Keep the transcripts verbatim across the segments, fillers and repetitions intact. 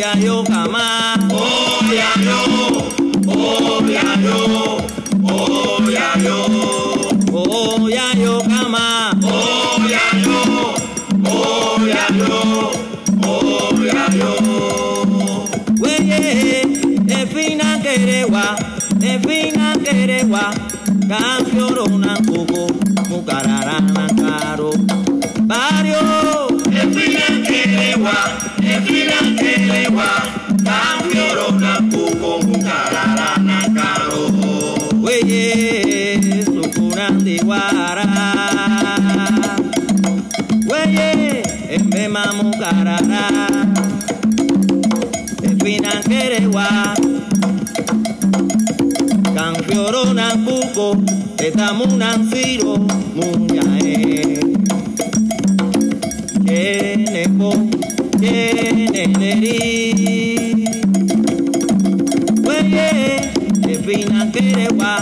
ya yo kama. Oh ya yo, oh ya yo, oh ya yo, Oh ya yo kama. oh ya yo, oh ya yo, oh ya yo. Weye, efina kerewa, efina kerewa, campiorona poco, mucararana caro. Barrio, Efina kerewa, efina kerewa, campiorona poco, mucararana caro. weye, sukurandi guara. Weye, embema mucarara. Efina kerewa, campiorona poco, etamunan siro, munyae. Kenepo, keneneri. Weye, efina kerewa.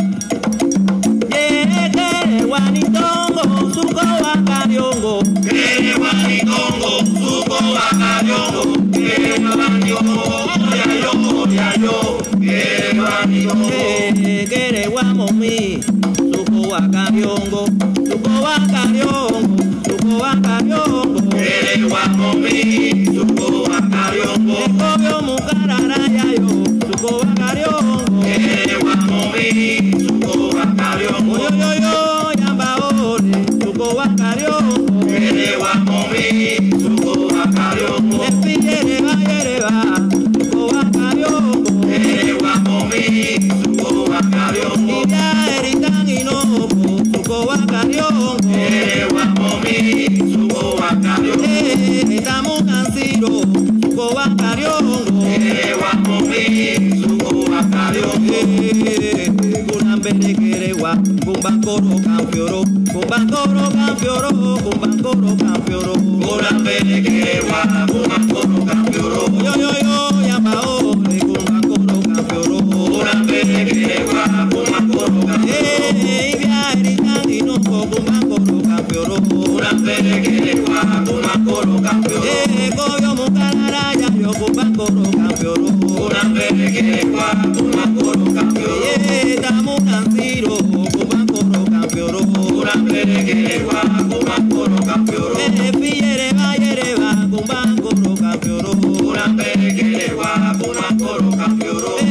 Ye kerewa ni tongo, suko wakariongo. Kerewa ni tongo, suko wakariongo. Kerewa ni tongo, ya yo, ya yo. Kerewa ni tongo. Ye kerewa momi, suko wakariongo, suko wakariongo, suko wakariongo. Kerewa momi, suko wakariongo. Ekobyo mukarara yayo, suko wakariongo. Kerewa momi, suko wakariongo. Yo yo yo, yamba ole, suko wakariongo. Kerewa momi, suko wakariongo. Efi yereba yereba, suko wakariongo. Kerewa momi, suko wakariongo. Ibya eritangi nobo, suko wakariongo. Kerewa momi, suko wakariongo. Eh, etamu kansiro, suko wakariongo. Kerewa momi, suko wakariongo. Eh, kunambere kerewa, kumbakoro kampioro, kumbakoro kampioro, kumbakoro kampioro. Kurambere kerewa, kumakoro kampioro. Yo yo yo, yamba ole, kumbakoro kampioro. Kurambere kerewa, kumakoro kampioro. Eh, ibya eritangi nobo, kumbakoro kampioro. Kurambere kerewa, kumakoro kampioro. Eh, koyo mukarara yayo, kumbakoro kampioro. Kurambere kerewa, kumakoro kampioro. Eh, etamu kansiro, kumbakoro kampioro. Kurambere kerewa, kumakoro kampioro. Eh, fi yereba yereba, kumbakoro kampioro. Kurambere kerewa, kumakoro kampioro.